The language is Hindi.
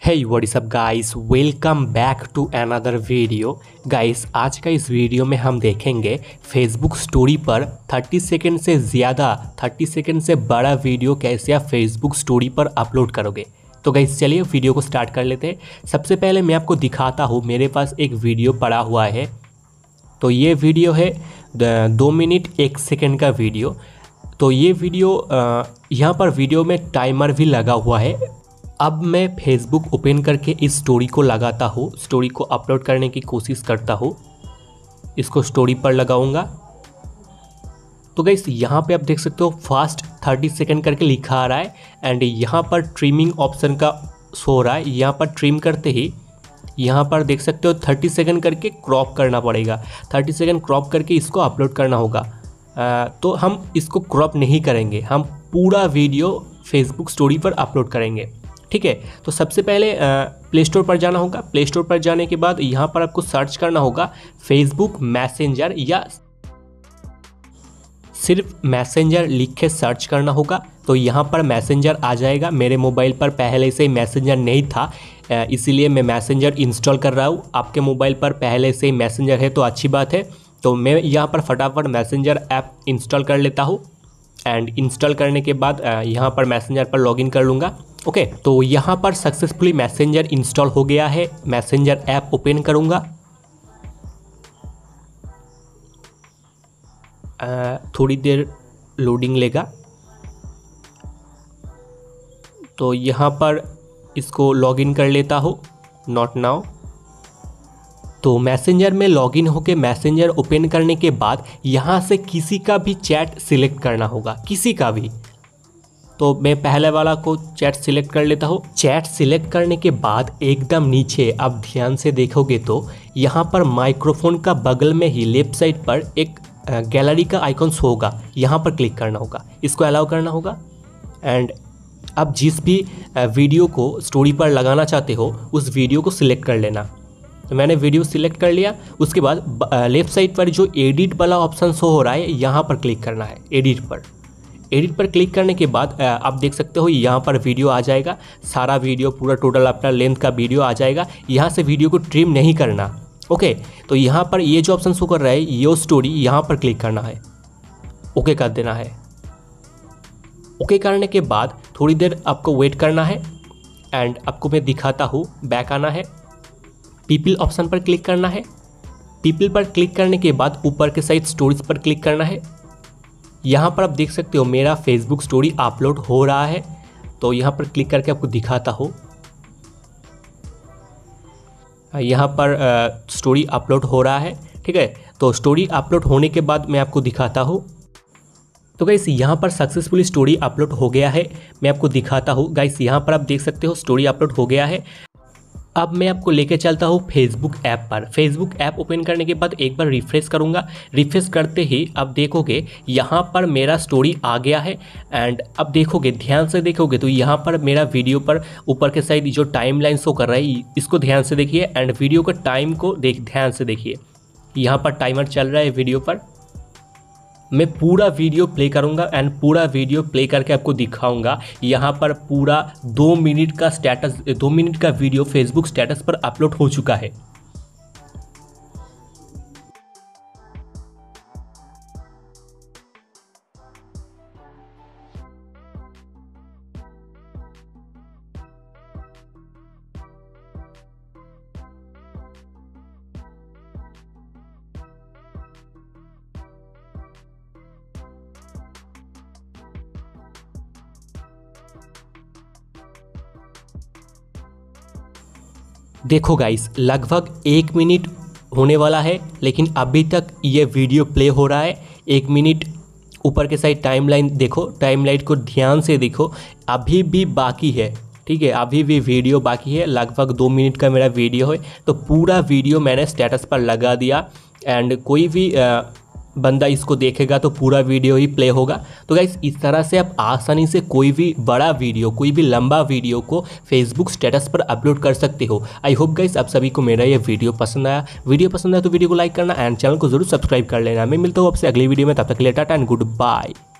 Hey, what is up guys? Welcome back to another video. Guys, आज का इस वीडियो में हम देखेंगे फेसबुक स्टोरी पर 30 सेकंड से ज़्यादा 30 सेकंड से बड़ा वीडियो कैसे आप फेसबुक स्टोरी पर अपलोड करोगे। तो गाइस चलिए वीडियो को स्टार्ट कर लेते हैं। सबसे पहले मैं आपको दिखाता हूँ, मेरे पास एक वीडियो पड़ा हुआ है। तो ये वीडियो है 2 मिनट 1 सेकंड का वीडियो। तो ये वीडियो यहाँ पर वीडियो में टाइमर भी लगा हुआ है। अब मैं फेसबुक ओपन करके इस स्टोरी को लगाता हूँ, स्टोरी को अपलोड करने की कोशिश करता हूँ। इसको स्टोरी पर लगाऊंगा। तो गाइस यहाँ पे आप देख सकते हो फास्ट 30 सेकंड करके लिखा आ रहा है एंड यहाँ पर ट्रिमिंग ऑप्शन का शो हो रहा है। यहाँ पर ट्रिम करते ही यहाँ पर देख सकते हो 30 सेकंड करके क्रॉप करना पड़ेगा। 30 सेकंड क्रॉप करके इसको अपलोड करना होगा। तो हम इसको क्रॉप नहीं करेंगे, हम पूरा वीडियो फेसबुक स्टोरी पर अपलोड करेंगे। ठीक है, तो सबसे पहले प्ले स्टोर पर जाना होगा। प्ले स्टोर पर जाने के बाद यहाँ पर आपको सर्च करना होगा फेसबुक मैसेंजर, या सिर्फ मैसेंजर लिख के सर्च करना होगा। तो यहाँ पर मैसेंजर आ जाएगा। मेरे मोबाइल पर पहले से ही मैसेंजर नहीं था, इसीलिए मैं मैसेंजर इंस्टॉल कर रहा हूँ। आपके मोबाइल पर पहले से ही मैसेंजर है तो अच्छी बात है। तो मैं यहाँ पर फटाफट मैसेंजर ऐप इंस्टॉल कर लेता हूँ एंड इंस्टॉल करने के बाद यहाँ पर मैसेंजर पर लॉगिन कर लूँगा। ओके, तो यहाँ पर सक्सेसफुली मैसेंजर इंस्टॉल हो गया है। मैसेंजर ऐप ओपन करूँगा। थोड़ी देर लोडिंग लेगा। तो यहाँ पर इसको लॉगिन कर लेता हूँ, नॉट नाउ। तो मैसेंजर में लॉगिन होके मैसेंजर ओपन करने के बाद यहाँ से किसी का भी चैट सिलेक्ट करना होगा, किसी का भी। तो मैं पहले वाला को चैट सिलेक्ट कर लेता हूँ। चैट सिलेक्ट करने के बाद एकदम नीचे आप ध्यान से देखोगे तो यहाँ पर माइक्रोफोन का बगल में ही लेफ्ट साइड पर एक गैलरी का आइकन शो होगा, यहाँ पर क्लिक करना होगा, इसको अलाउ करना होगा। एंड अब जिस भी वीडियो को स्टोरी पर लगाना चाहते हो उस वीडियो को सिलेक्ट कर लेना। तो मैंने वीडियो सिलेक्ट कर लिया। उसके बाद लेफ्ट साइड पर जो एडिट वाला ऑप्शन शो हो रहा है यहाँ पर क्लिक करना है, एडिट पर। एडिट पर क्लिक करने के बाद आप देख सकते हो यहाँ पर वीडियो आ जाएगा। सारा वीडियो पूरा टोटल अपना लेंथ का वीडियो आ जाएगा। यहाँ से वीडियो को ट्रिम नहीं करना। ओके, तो यहाँ पर ये जो ऑप्शन शो कर रहा है ये स्टोरी, यहाँ पर क्लिक करना है, ओके कर देना है। ओके करने के बाद थोड़ी देर आपको वेट करना है एंड आपको मैं दिखाता हूँ। बैक आना है, पीपल ऑप्शन पर क्लिक करना है। पीपल पर क्लिक करने के बाद ऊपर के साइड स्टोरीज पर क्लिक करना है। यहाँ पर आप देख सकते हो मेरा फेसबुक स्टोरी अपलोड हो रहा है। तो यहाँ पर क्लिक करके आपको दिखाता हूँ। यहाँ पर स्टोरी अपलोड हो रहा है। ठीक है, तो स्टोरी अपलोड होने के बाद मैं आपको दिखाता हूँ। तो गाइस यहाँ पर सक्सेसफुली स्टोरी अपलोड हो गया है। मैं आपको दिखाता हूँ। गाइस यहाँ पर आप देख सकते हो स्टोरी अपलोड हो गया है। अब मैं आपको लेके चलता हूँ फेसबुक ऐप पर। फेसबुक ऐप ओपन करने के बाद एक बार रिफ्रेश करूँगा। रिफ्रेश करते ही अब देखोगे यहाँ पर मेरा स्टोरी आ गया है। एंड अब देखोगे, ध्यान से देखोगे तो यहाँ पर मेरा वीडियो पर ऊपर के साइड जो टाइम लाइन शो कर रहा है इसको ध्यान से देखिए एंड वीडियो का टाइम को ध्यान से देखिए। यहाँ पर टाइमर चल रहा है वीडियो पर। मैं पूरा वीडियो प्ले करूंगा एंड पूरा वीडियो प्ले करके आपको दिखाऊंगा। यहाँ पर पूरा 2 मिनट का स्टेटस, 2 मिनट का वीडियो फेसबुक स्टेटस पर अपलोड हो चुका है। देखो गाइस, लगभग 1 मिनट होने वाला है लेकिन अभी तक ये वीडियो प्ले हो रहा है। 1 मिनट ऊपर के साइड टाइमलाइन देखो, टाइमलाइन को ध्यान से देखो, अभी भी बाकी है। ठीक है, अभी भी वीडियो बाकी है। लगभग 2 मिनट का मेरा वीडियो है। तो पूरा वीडियो मैंने स्टेटस पर लगा दिया एंड कोई भी बंदा इसको देखेगा तो पूरा वीडियो ही प्ले होगा। तो गाइस इस तरह से आप आसानी से कोई भी बड़ा वीडियो, कोई भी लंबा वीडियो को फेसबुक स्टेटस पर अपलोड कर सकते हो। आई होप गाइस आप सभी को मेरा ये वीडियो पसंद आया। वीडियो पसंद आया तो वीडियो को लाइक करना एंड चैनल को जरूर सब्सक्राइब कर लेना। मैं मिलता हूँ आपसे अगली वीडियो में, तब तक के लिए टाटा एंड गुड बाय।